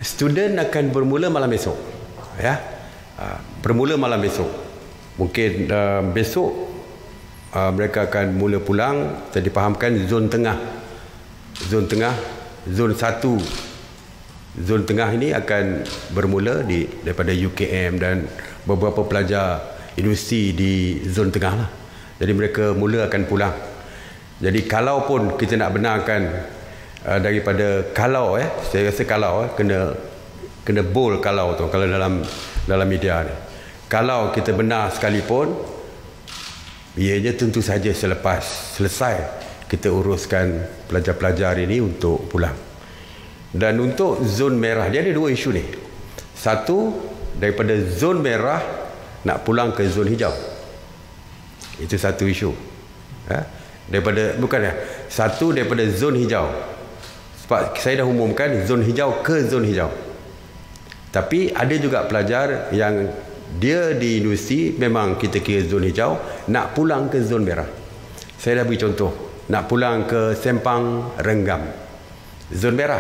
student akan bermula malam esok, ya. Bermula malam esok. Mungkin besok mereka akan mula pulang. Saya dipahamkan zon tengah, zon 1, zon tengah ini akan bermula daripada UKM dan beberapa pelajar universiti di zon tengah lah. Jadi mereka mula akan pulang. Jadi kalau pun kita nak benarkan daripada kalau, saya rasa kalau kena bold kalau tu, kalau dalam media ni, kalau kita benar sekalipun, ianya tentu saja selepas selesai kita uruskan pelajar-pelajar ini untuk pulang. Dan untuk zon merah, dia ada dua isu ni. Satu, daripada zon merah nak pulang ke zon hijau. Itu satu isu. Satu daripada zon hijau. Sebab saya dah umumkan zon hijau ke zon hijau. Tapi ada juga pelajar yang dia di universiti memang kita kira zon hijau, nak pulang ke zon merah. Saya dah beri contoh, nak pulang ke Sempang Renggam, zon merah.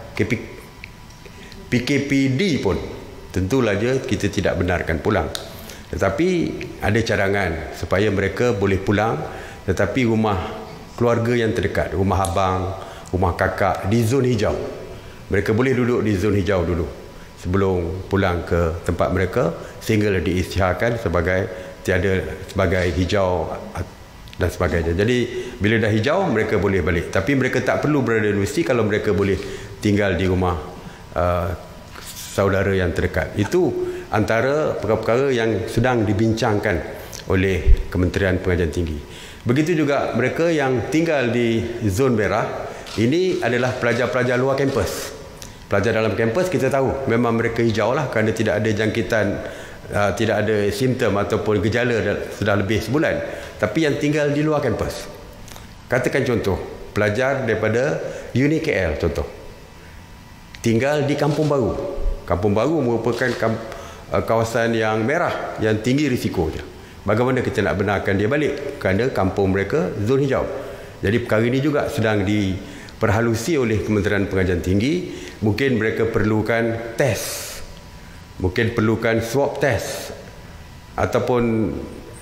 PKPD pun tentulah je kita tidak benarkan pulang. Tetapi ada cadangan supaya mereka boleh pulang, tetapi rumah keluarga yang terdekat, rumah abang, rumah kakak di zon hijau, mereka boleh duduk di zon hijau dulu sebelum pulang ke tempat mereka, sehingga diisytiharkan sebagai hijau dan sebagainya. Jadi bila dah hijau mereka boleh balik, tapi mereka tak perlu berada di universiti kalau mereka boleh tinggal di rumah saudara yang terdekat. Itu antara perkara-perkara yang sedang dibincangkan oleh Kementerian Pengajian Tinggi. Begitu juga mereka yang tinggal di zon merah, ini adalah pelajar-pelajar luar kampus. Pelajar dalam kampus kita tahu memang mereka hijau lah, kerana tidak ada jangkitan, tidak ada simptom ataupun gejala sudah lebih sebulan. Tapi yang tinggal di luar kampus, katakan contoh pelajar daripada Uni KL contoh, tinggal di Kampung Baru. Kampung Baru merupakan kawasan yang merah, yang tinggi risikonya. Bagaimana kita nak benarkan dia balik, kerana kampung mereka zon hijau. Jadi perkara ini juga sedang diperhalusi oleh Kementerian Pengajian Tinggi. Mungkin mereka perlukan test, mungkin perlukan swab test, ataupun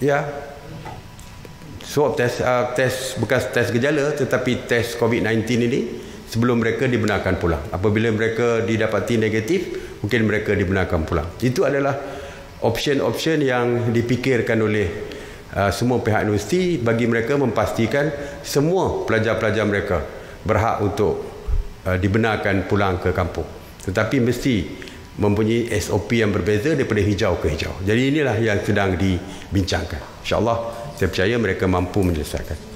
swab test, bukan test gejala tetapi test COVID-19 ini sebelum mereka dibenarkan pulang. Apabila mereka didapati negatif, mungkin mereka dibenarkan pulang. Itu adalah option-option yang dipikirkan oleh semua pihak universiti bagi mereka memastikan semua pelajar-pelajar mereka berhak untuk dibenarkan pulang ke kampung. Tetapi mesti mempunyai SOP yang berbeza daripada hijau ke hijau. Jadi inilah yang sedang dibincangkan. InsyaAllah saya percaya mereka mampu menyelesaikan.